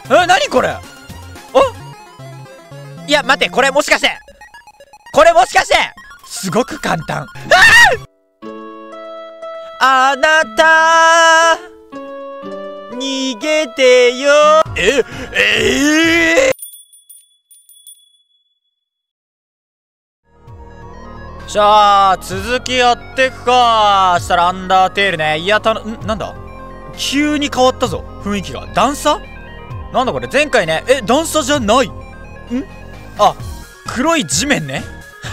何これ。いや、待って、これもしかして、これもしかして、すごく簡単。あなた、逃げてよ。じゃあ、続きやってくか。したらアンダーテールね。いや、なんだ急に変わったぞ、雰囲気が。段差なんだこれ、前回ね。段差じゃない。あ、黒い地面ね。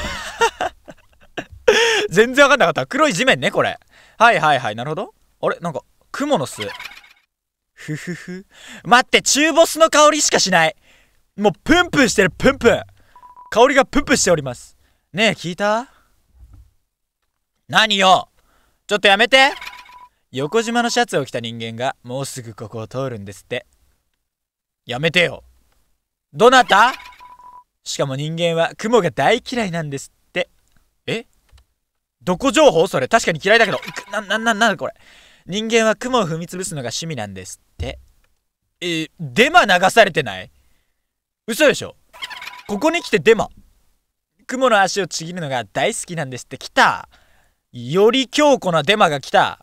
全然わかんなかった。黒い地面ね、これ。はいはいはい、なるほど。あれなんか、蜘蛛の巣。ふふふ。待って、中ボスの香りしかしない。もう、プンプンしてる、プンプン。香りがプンプンしております。ねえ、聞いた？何よ、ちょっとやめて。横縞のシャツを着た人間がもうすぐここを通るんですって。やめてよ。どなた？しかも人間は雲が大嫌いなんですって。どこ情報それ。確かに嫌いだけど。なんだこれ。人間は雲を踏み潰すのが趣味なんですって。デマ流されてない？嘘でしょ。ここに来てデマ。雲の足をちぎるのが大好きなんですって。来た。より強固なデマが来た。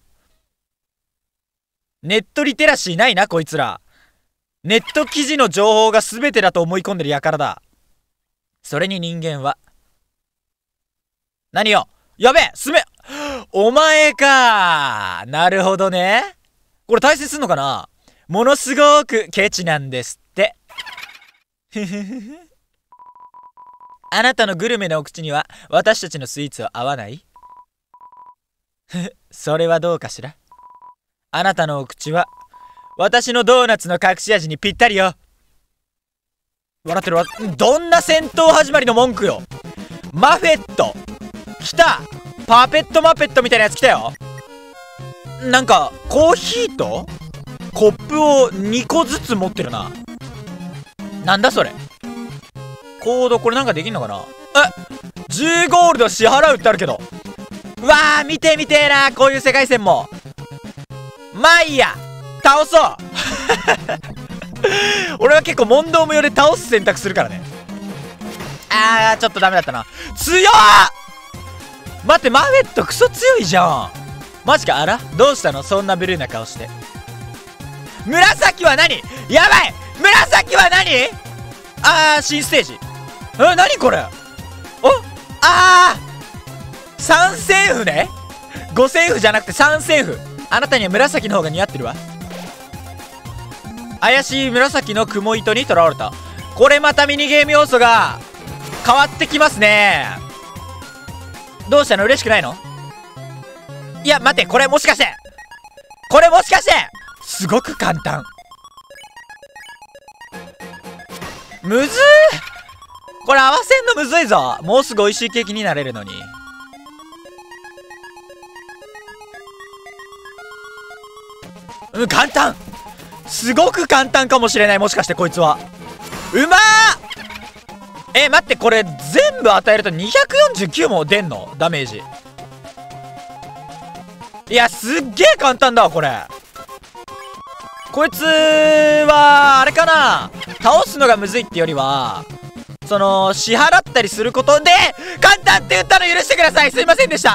ネットリテラシーないなこいつら。ネット記事の情報が全てだと思い込んでる輩だ。それに人間は何よ。やべえ、お前か。なるほどね。これ対戦すんのかな。ものすごくケチなんですって。ふふふふ。あなたのグルメのお口には私たちのスイーツは合わない？それはどうかしら。あなたのお口は私のドーナツの隠し味にぴったりよ。笑ってるわ。どんな戦闘始まりの文句よ。マフェット来た。パペットマペットみたいなやつ来たよ。なんかコーヒーとコップを2個ずつ持ってるな。なんだそれ。コードこれなんかできんのかな。10ゴールド支払うってあるけど。うわー、見てえな、こういう世界線も。まあいいや、倒そう俺は結構問答無用で倒す選択するからね。ちょっとダメだったな。強っ。待って、マフェットクソ強いじゃん。マジか。あらどうしたの、そんなブルーな顔して。紫は何？やばい、紫は何？新ステージ。何これ。3セーフね。5セーフじゃなくて3セーフ。あなたには紫の方が似合ってるわ。怪しい紫の雲糸にとらわれた。これまたミニゲーム要素が変わってきますね。どうしたの、嬉しくないの？いや待って、これもしかしてすごく簡単。むずー。これ合わせんのむずいぞ。もうすぐ美味しいケーキになれるのに。簡単。すごく簡単かもしれない。もしかしてこいつはうまー。待って、これ全部与えると249も出んのダメージ。いや、すっげえ簡単だわこれ。こいつはあれかな、倒すのがむずいってよりは支払ったりすることで簡単って言ったの許してください。すいませんでした。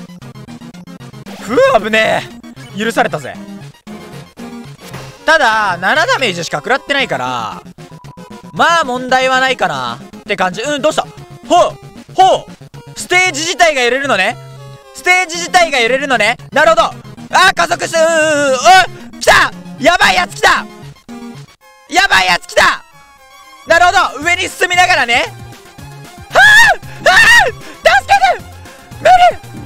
危ねえ。許されたぜ。ただ7ダメージしか食らってないからまあ問題はないかなって感じ。どうした。ステージ自体が揺れるのね。なるほど。加速して。来た。やばいやつ来た。なるほど。上に進みながらね。助けて。無理。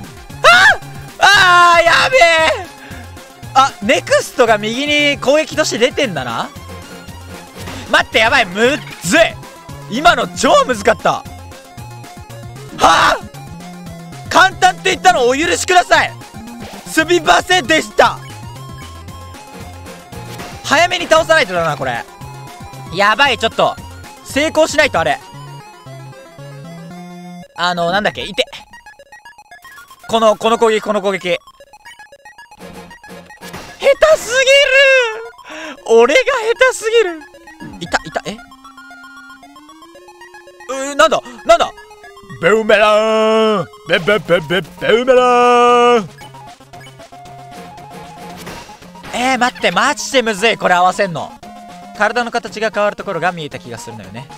やべえ。ネクストが右に攻撃として出てんだな。待って、やばい、むっずい。今の超むずかった。簡単って言ったのお許しください。すみませんでした。早めに倒さないとだなこれ。やばい、ちょっと成功しないと。あれなんだっけ、いて。この攻撃下手すぎる。俺が下手すぎる。 いたなんだブーメランブーメラン。待って、マジでむずいこれ合わせんの。体の形が変わるところが見えた気がするのよね。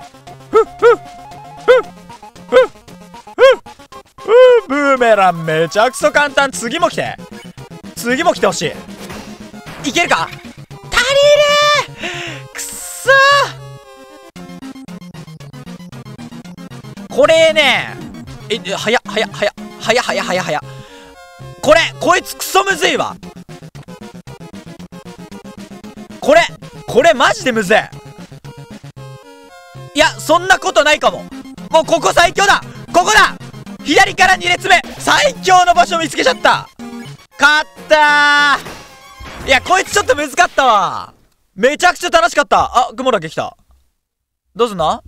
ブーメランめちゃくそ簡単。次も来てほしい。いけるか。足りるー。くっそー。これね、早っ。こいつクソむずいわ。これマジでむずい。いや、そんなことないかも。もうここ最強だ。ここだ。左から2列目最強の場所見つけちゃった。勝ったー。いや、こいつちょっと難かったわ。めちゃくちゃ楽しかった。あ、雲だけ来た。どうすんの。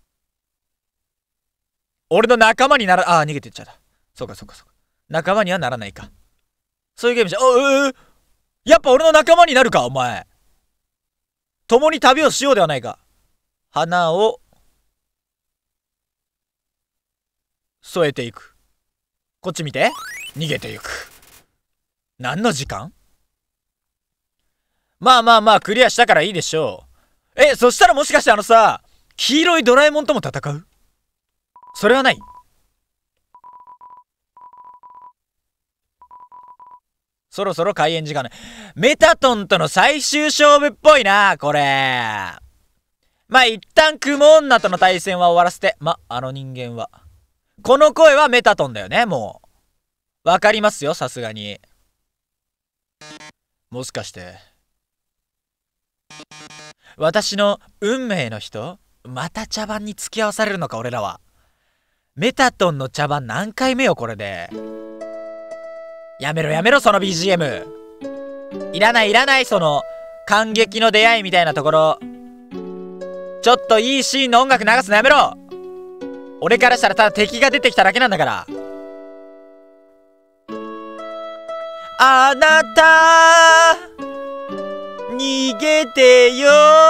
俺の仲間になら、逃げてっちゃった。そうか。仲間にはならないか。そういうゲームじゃ、やっぱ俺の仲間になるか、お前。共に旅をしようではないか。花を添えていく。こっち見て。逃げていく。何の時間。まあクリアしたからいいでしょう。そしたらもしかして黄色いドラえもんとも戦う。それはない。そろそろ開演時間ね。メタトンとの最終勝負っぽいなこれ。まあ一旦雲女との対戦は終わらせて。あの人間は、この声はメタトンだよね。もうわかりますよ、さすがに。もしかして私の運命の人。また茶番に付き合わされるのか俺らは。メタトンの茶番何回目よこれで。やめろその BGM。 いらないその感激の出会いみたいなところ。ちょっといいシーンの音楽流すのやめろ。俺からしたらただ敵が出てきただけなんだから。あなた逃げてよ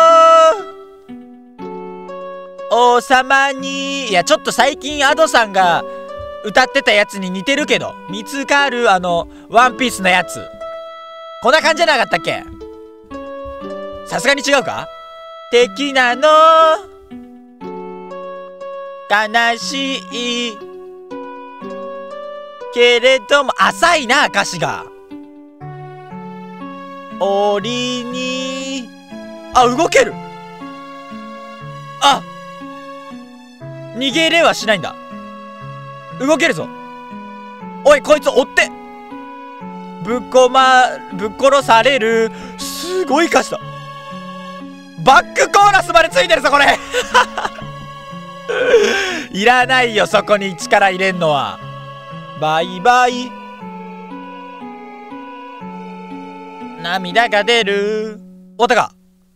王様に。いや、ちょっと最近アドさんが歌ってたやつに似てるけど。見つかるワンピースのやつ。こんな感じじゃなかったっけ。さすがに違うか。敵なの悲しいけれども。浅いな歌詞が。檻に動ける。逃げれはしないんだ。動けるぞ。おいこいつ追って。ぶっ殺される。すごい歌詞だ。バックコーラスまでついてるぞこれいらないよそこに力入れんのは。バイバイ。涙が出る。おたか。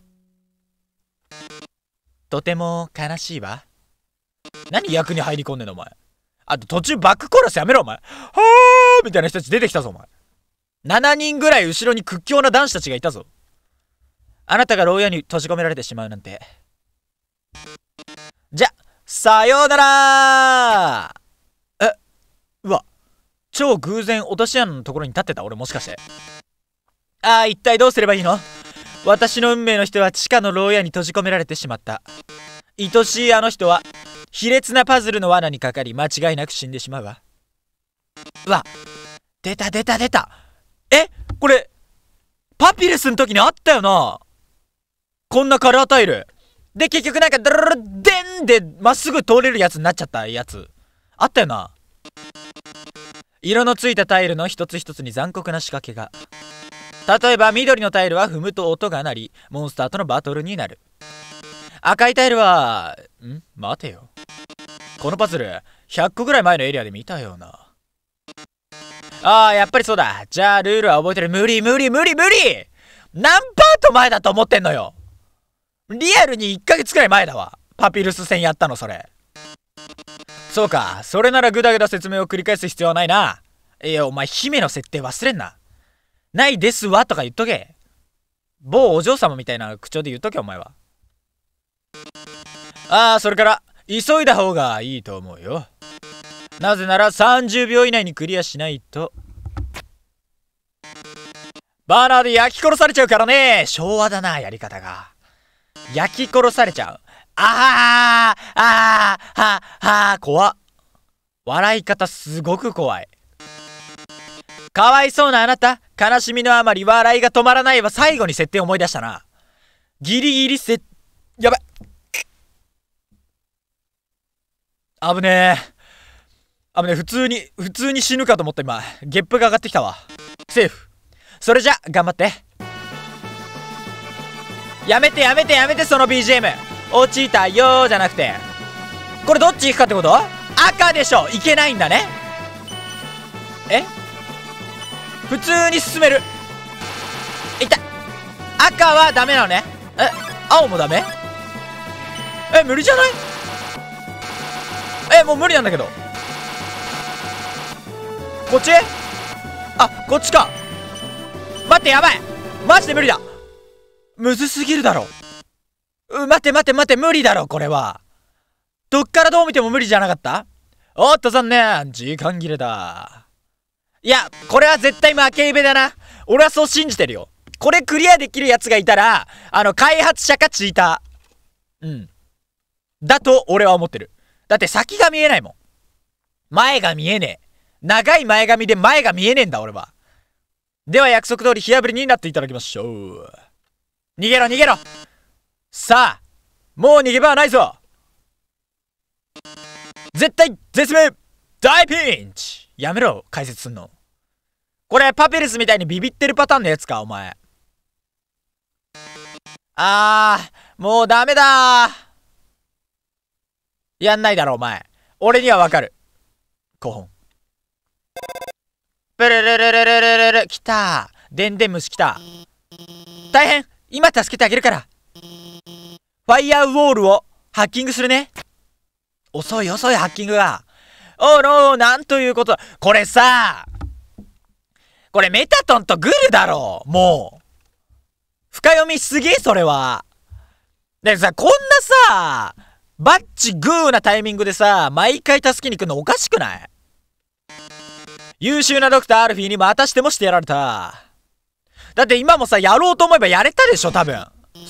とても悲しいわ。何役に入り込んでんのお前。あと途中バックコーラスやめろお前。はーみたいな人たち出てきたぞお前。7人ぐらい後ろに屈強な男子たちがいたぞ。あなたが牢屋に閉じ込められてしまうなんて。じゃさようなら。うわ、超偶然落とし穴のところに立ってた俺。もしかして一体どうすればいいの。私の運命の人は地下の牢屋に閉じ込められてしまった。愛しいあの人は卑劣なパズルの罠にかかり間違いなく死んでしまうわ。うわ、出た。これパピルスの時にあったよな。こんなカラータイルで結局なんかドロロデンでまっすぐ通れるやつになっちゃったやつあったよな。色のついたタイルの一つ一つに残酷な仕掛けが。例えば緑のタイルは踏むと音が鳴りモンスターとのバトルになる。赤いタイルは待てよ、このパズル100個ぐらい前のエリアで見たような。やっぱりそうだ。じゃあルールは覚えてる。無理。何パート前だと思ってんのよ。リアルに1ヶ月くらい前だわ。パピルス戦やったのそれ。そうか、それならグダグダ説明を繰り返す必要はないな。いやお前姫の設定忘れんな。ないですわとか言っとけ。某お嬢様みたいな口調で言っとけお前は。 それから急いだ方がいいと思うよ。なぜなら30秒以内にクリアしないとバーナーで焼き殺されちゃうからね。昭和だな、やり方が。焼き殺されちゃう。怖っ。笑い方すごく怖い。かわいそうなあなた、悲しみのあまり笑いが止まらないは最後に設定思い出したな。ギリギリやばい。危ねえ。普通に死ぬかと思った今。ゲップが上がってきたわ。セーフ。それじゃ頑張って。やめてその BGM。落ちたよーじゃなくて、これどっち行くかってこと？赤でしょ。いけないんだね。普通に進める。いった。赤はダメなのね。青もダメ？無理じゃない？もう無理なんだけど。こっち？こっちか。待って、やばい。マジで無理だ。むずすぎるだろ。待って、無理だろ、これは。どっからどう見ても無理じゃなかった？おっと、残念。時間切れだ。いや、これは絶対負けイベだな。俺はそう信じてるよ。これクリアできるやつがいたら、開発者かチーター。だと、俺は思ってる。だって先が見えないもん。前が見えねえ。長い前髪で前が見えねえんだ、俺は。では約束通り火あぶりになっていただきましょう。逃げろ。さあ、もう逃げ場はないぞ。絶対絶命大ピンチ。やめろ、解説すんの。これパピルスみたいにビビってるパターンのやつか、お前。もうダメだー。やんないだろ、お前。俺にはわかる。5本。プルルルルルルルル。来た。でんでん虫来た。大変。今助けてあげるから。ファイヤーウォールをハッキングするね。遅いハッキングが。おーなんということだ。これさ、これメタトンとグルだろ。もう深読みしすぎ、それは。でさ、こんなさバッチグーなタイミングでさ、毎回助けに来るのおかしくない？優秀なドクターアルフィーにまたしてもしてやられた。だって今もさ、やろうと思えばやれたでしょ、多分。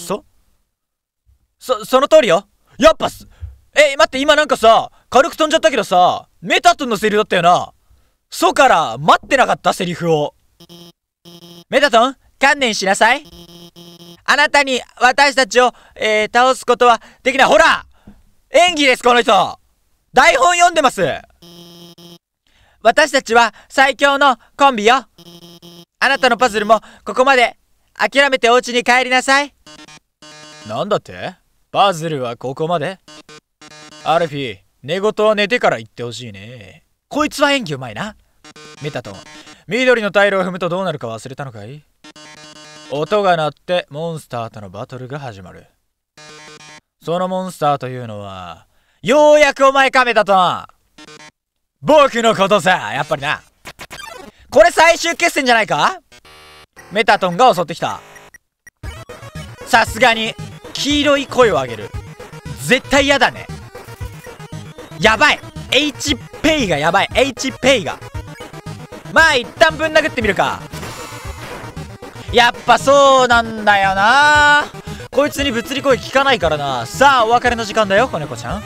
その通りよ。やっぱ待って、今なんかさ、軽く飛んじゃったけどさ、メタトンのセリフだったよな。から待ってなかった、セリフを。メタトン、観念しなさい。あなたに私たちを、倒すことはできない。ほら、演技です、この人。台本読んでます。私たちは最強のコンビよ。あなたのパズルもここまで。諦めてお家に帰りなさい。なんだって？パズルはここまで？アルフィー、寝言は寝てから言ってほしいね。こいつは演技うまいな。メタトン、緑のタイルを踏むとどうなるか忘れたのかい？音が鳴ってモンスターとのバトルが始まる。そのモンスターというのは、ようやくお前か、メタトン。僕のことさ、やっぱりな。これ最終決戦じゃないか？メタトンが襲ってきた。さすがに黄色い声を上げる。絶対嫌だね。やばい。 H ペイがやばい。 H ペイが。まあ一旦ぶん殴ってみるか。やっぱそうなんだよな。こいつに物理攻撃効かないからな。さあお別れの時間だよ、子猫ちゃん。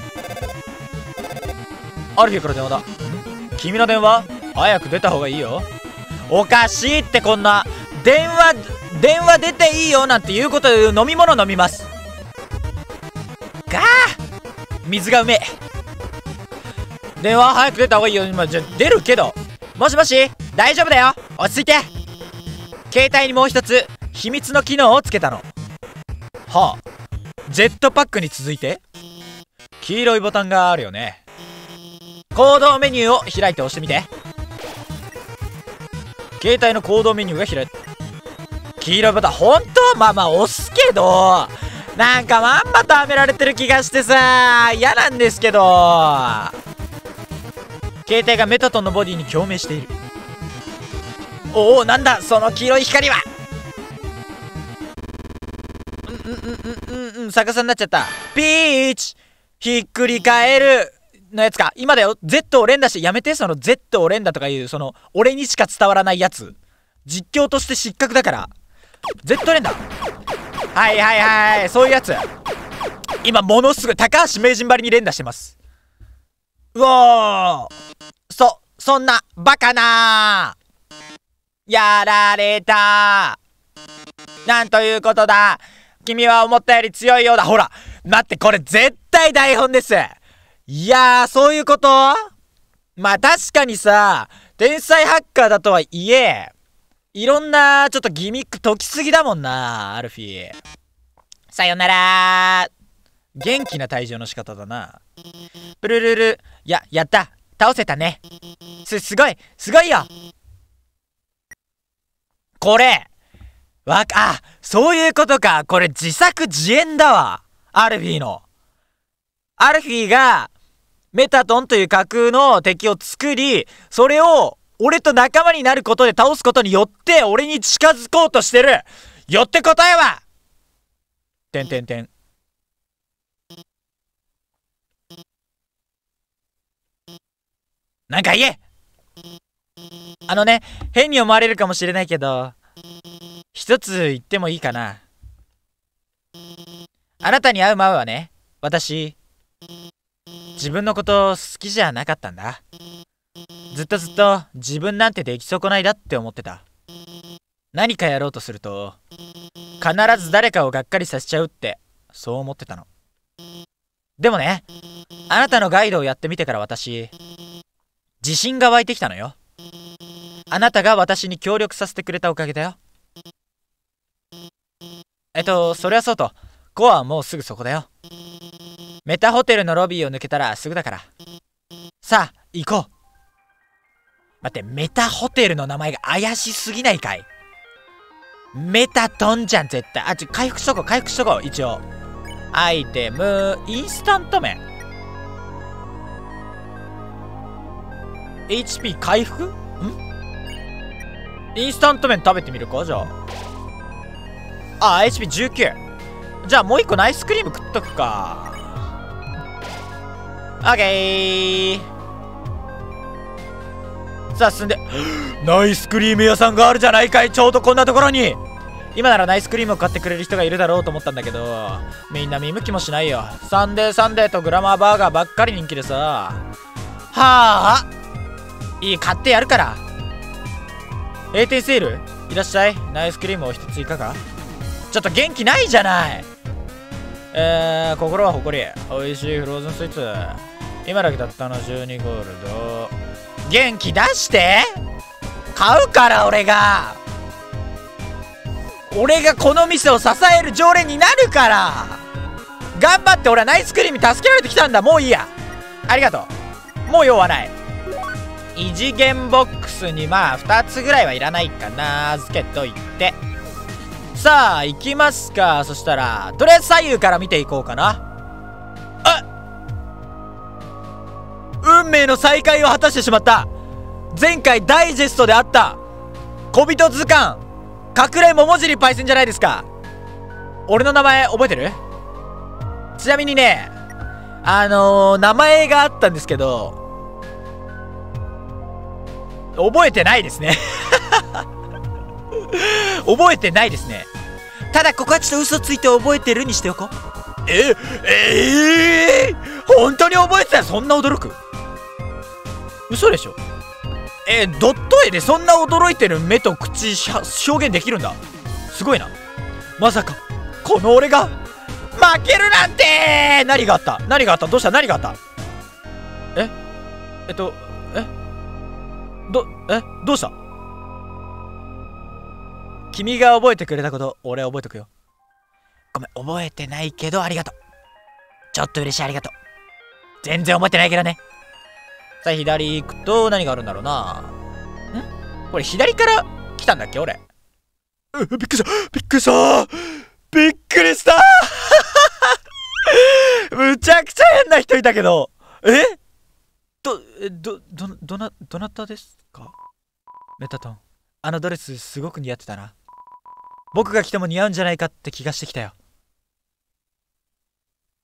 アルフィーから電話だ。君の電話早く出た方がいいよ。おかしいって。こんな電話出ていいよなんていうことで飲み物飲みます。水がうめえ。電話早く出た方がいいよ。今じゃ出るけど。もしもし、大丈夫だよ、落ち着いて。携帯にもう一つ秘密の機能をつけたの。ジェットパックに続いて黄色いボタンがあるよね。行動メニューを開いて押してみて。携帯の行動メニューが開いて、黄色いボタン。本当まあ押すけど、なんかまんまとはめられてる気がしてさ、嫌なんですけど。携帯がメタトンのボディに共鳴している。なんだその黄色い光は。 逆さになっちゃった。ピーチひっくり返るのやつか。今だよ。Z を連打して、やめて、その Z を連打とかいう、その、俺にしか伝わらないやつ。実況として失格だから。Z 連打。はいはいはい、そういうやつ。今、ものすごい、高橋名人ばりに連打してます。うおー。そんな、バカなー。やられたー。なんということだ。君は思ったより強いようだ。ほら、待って、これ絶対台本です。いやー、そういうこと？まあ確かにさ、天才ハッカーだとはいえ、いろんなちょっとギミック解きすぎだもんな、アルフィー。さよならー。元気な退場の仕方だな。プルルル。やった。倒せたね。すごいよ。これそういうことか。これ自作自演だわ。アルフィーの。アルフィーがメタトンという架空の敵を作り、それを俺と仲間になることで倒すことによって俺に近づこうとしてる。よって答えはなんか言え。変に思われるかもしれないけど、一つ言ってもいいかな。あなたに会う前はね、私、自分のこと好きじゃなかったんだ。ずっと自分なんて出来損ないだって思ってた。何かやろうとすると、必ず誰かをがっかりさせちゃうって、そう思ってたの。でもね、あなたのガイドをやってみてから私、自信が湧いてきたのよ。あなたが私に協力させてくれたおかげだよ。それはそうと、コアはもうすぐそこだよ。メタホテルのロビーを抜けたらすぐだから。さあ、行こう。待って、メタホテルの名前が怪しすぎないかい？メタトンじゃん、絶対。回復しとこう、一応。アイテム、インスタント麺。HP 回復？インスタント麺食べてみるか、じゃあ。HP19。じゃあもう一個ナイスクリーム食っとくか。オッケー。さあ進んで。ナイスクリーム屋さんがあるじゃないかい、ちょうどこんなところに。今ならナイスクリームを買ってくれる人がいるだろうと思ったんだけど、みんな見向きもしないよ。サンデーとグラマーバーガーばっかり人気でさ。はあ、いい、買ってやるから。閉店セールいらっしゃい。ナイスクリームを一ついかが。ちょっと元気ないじゃない。心は誇り。美味しいフローズンスイーツ。今だけたったの12ゴールド。元気出して。買うから俺がこの店を支える常連になるから。頑張って。俺はナイスクリーム助けられてきたんだ。もういいや。ありがとう。もう用はない。異次元ボックスにまあ2つぐらいはいらないかな。預けといて。さあ行きますか。そしたらとりあえず左右から見ていこうかな。運命の再会を果たしてしまった。前回ダイジェストであった小人図鑑隠れ桃尻パイセンじゃないですか。俺の名前覚えてる？ちなみにね、名前があったんですけど覚えてないですね覚えてないですね。ただここはちょっと嘘ついて覚えてるにしておこう。本当に覚えてたよ。そんな驚く？嘘でしょ。ドット絵でそんな驚いてる目と口表現できるんだ。すごいな。まさかこの俺が負けるなんて。何があった？どうした？何があった？どうした？君が覚えてくれたこと俺は覚えとくよ。ごめん、覚えてないけどありがとう。ちょっと嬉しい、ありがとう。全然覚えてないけどね。さあ左行くと何があるんだろうな。これ左から来たんだっけ俺。びっくりしたむちゃくちゃ変な人いたけど。どなたですか？メタトン、あのドレスすごく似合ってたな。僕が着ても似合うんじゃないかって気がしてきたよ。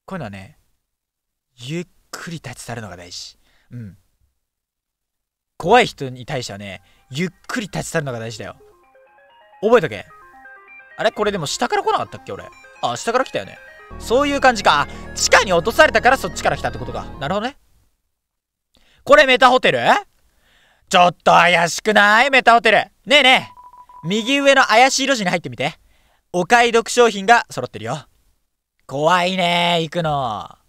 こういうのはね、ゆっくり立ち去るのが大事。うん。怖い人に対してはね、ゆっくり立ち去るのが大事だよ。覚えとけ。あれこれでも下から来なかったっけ俺。あ、下から来たよね。そういう感じか。地下に落とされたからそっちから来たってことか。なるほどね。これメタホテル？ちょっと怪しくないメタホテル。ねえねえ。右上の怪しい路地に入ってみて。お買い得商品が揃ってるよ。怖いねー、行くの。